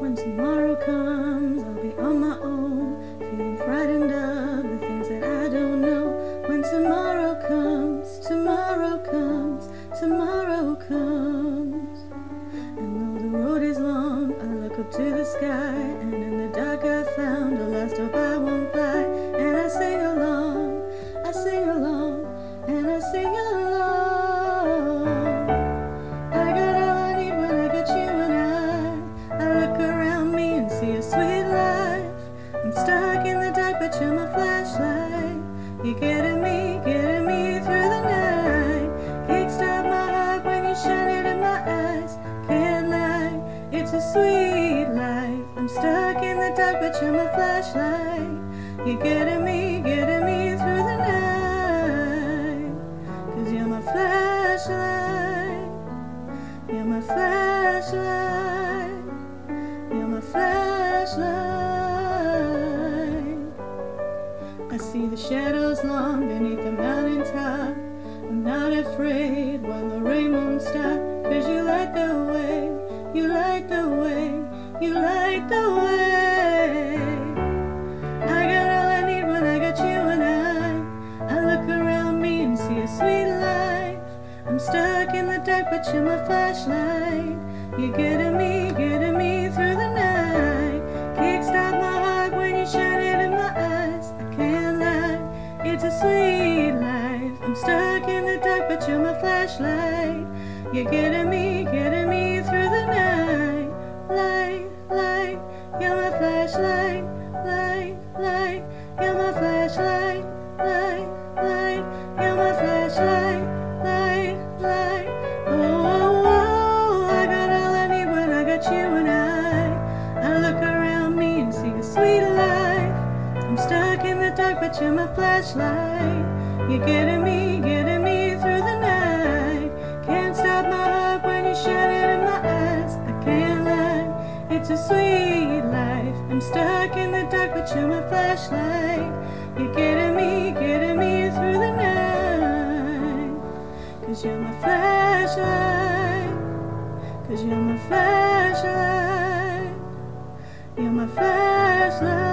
When tomorrow comes, I'll be on my own, feeling frightened of the things that I don't know. When tomorrow comes, tomorrow comes, tomorrow comes. And though the road is long, I look up to the sky, and in the dark I found a last hope I won't fly. And I sing along, I sing along, and I sing along. I got all I need when I got you and I look around me and see a sweet life. I'm stuck in the dark, but you're my flashlight. You're getting me through the night. Kickstart my heart when you shine it in my eyes. Can't lie, it's a sweet life. I'm stuck in the dark, but you're my flashlight. You're getting me through the night. 'Cause you're my flashlight. You're my flashlight. You're my flashlight. I see the shadows long beneath the mountain top. I'm not afraid when the rain won't stop. 'Cause you light the way, you light the way, you light the way. I got all I need when I got you and I look around me and see a sweet life. I'm stuck in the dark, but you're my flashlight. You're getting me through the night. Kickstart my heart when you shine it in my eyes. I can't lie, it's a sweet life. I'm stuck in the dark, but you're my flashlight. You're getting me through the night. Light, light, you're my flashlight. Light, light, you're my flashlight. Light, light, you're my flashlight. Light, light, oh, oh, oh. I got all I need when I got you and I look around me and see a sweet life. I'm stuck in the dark, but you're my flashlight. You're getting me through the night. Can't stop my heart when you shine it in my eyes. I can't lie, it's a sweet life. I'm stuck in the dark, but you're my flashlight. You're getting me through the night. 'Cause you're my flashlight. 'Cause you're my flashlight. You're my flashlight.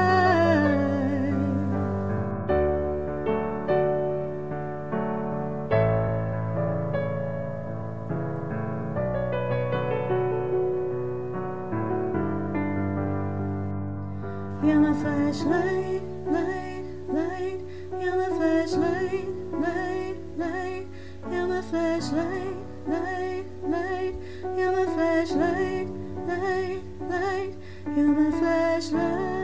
You're my flashlight, light, light. You're my flashlight, light, light. You're my flashlight, light, light. You're my flashlight, light, light. You're my flashlight.